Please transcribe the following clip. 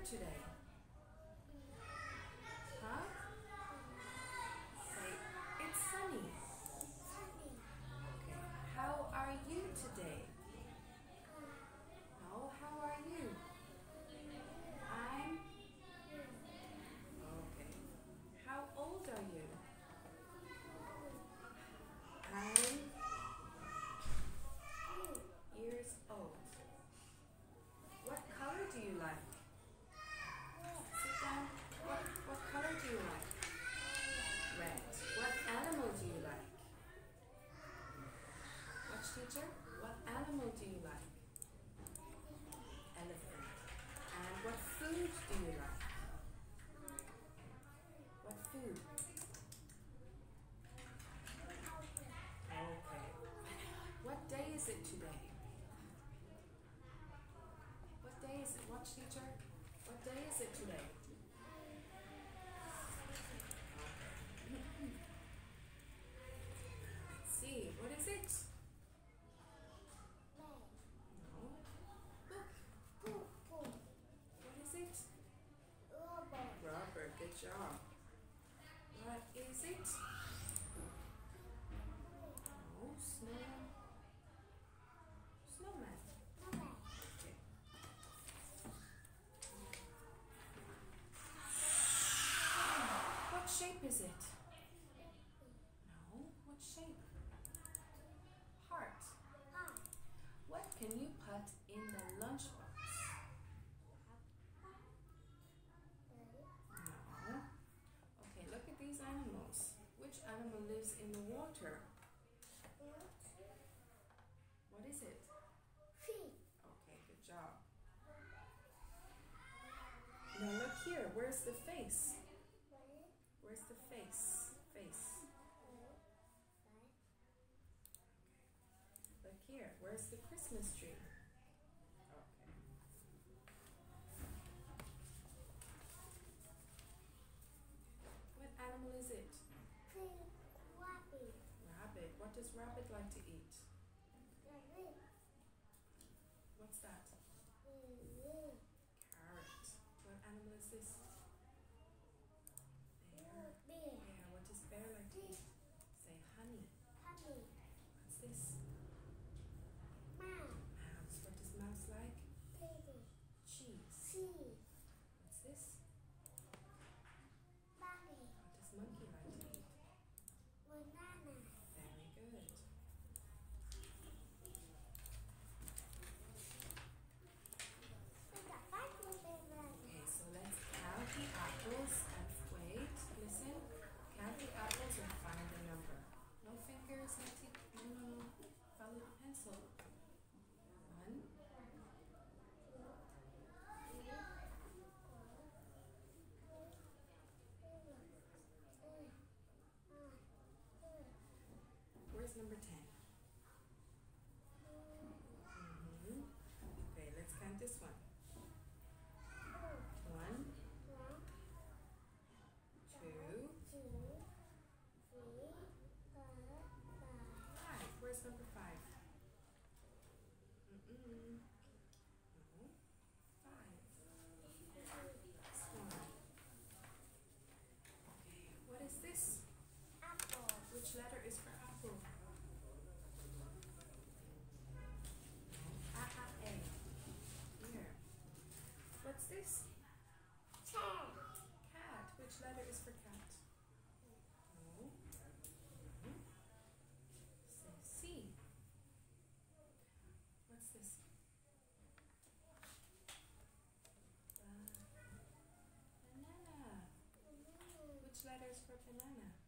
today? Huh? Say, it's sunny. Okay. How are you today? No, how are you? I'm okay. How old are you? I'm years old. What color do you like? Sit down. What color do you like? Red. What animal do you like? Watch, teacher. What animal do you like? Elephant. And what food do you like? What food? Okay. What day is it today? What day is it? Watch, teacher. What day is it today? Let's see. What is it? No. Look. What is it? Rubber. Good job. What is it? No. Snow. Snowman. Okay. What shape is it? No. What shape? Heart. What can you put in the lunchbox? No. Okay, look at these animals. Which animal lives in the water? What is it? Okay, good job. Now look here. Where's the face? Where's the face? Face. Look here. Where's the Christmas tree? Okay. What animal is it? Rabbit. What does rabbit like to eat? What's that? Carrot. What animal is this? Bear. Yeah, what does bear like to eat? Say honey. What's this? Mouse. What does mouse like? Cheese. What's this? What does monkey like to eat? Very good. Okay, so let's count the apples and wait, listen. Count the apples and find the number. No fingers, no teeth. No. Follow the pencil. 1, 2. Where's number 10? Okay, let's count this one. 1, 2, 5. Where's number 5? No. 5. This one. Okay, what is this? Which letter is for apple? A. Here. What's this? Cat. Which letter is for cat? No. Say C. What's this? Banana. Which letter is for banana?